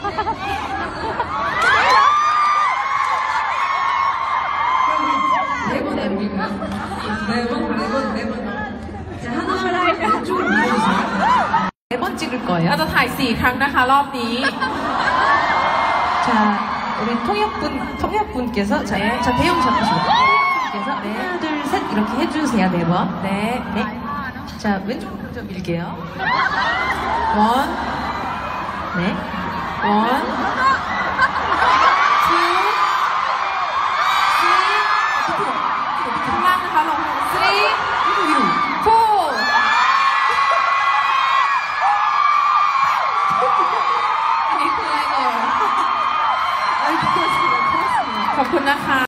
네 번 찍을 거예요. เราจะถ่าย4 ครั้งนะคะรอบนี้ 자, 우리 통역분께서 자, 자 대형 잡으시고 통역분께서 네, 하나, 둘, 셋 이렇게 해주세요. 네 번. 네, 네. 자, 왼쪽으로 좀 밀게요. 1 네. 1 2 3 ข้างล่างนะคะลง